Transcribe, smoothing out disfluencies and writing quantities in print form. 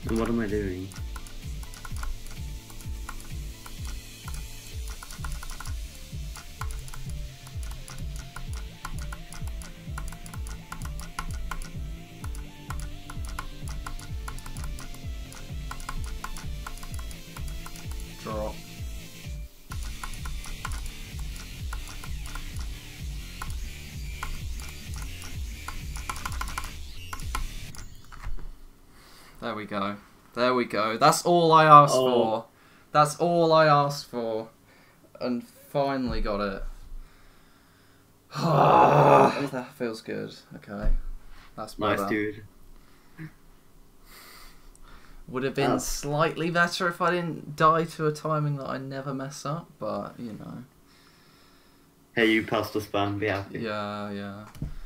What am I doing? Drop. There we go. There we go. That's all I asked for. That's all I asked for. And finally got it. Oh, that feels good. Okay. That's better. Nice, dude. Would have been slightly better if I didn't die to a timing that I never mess up, but, you know. Hey, you passed the spam, be happy. Yeah, yeah.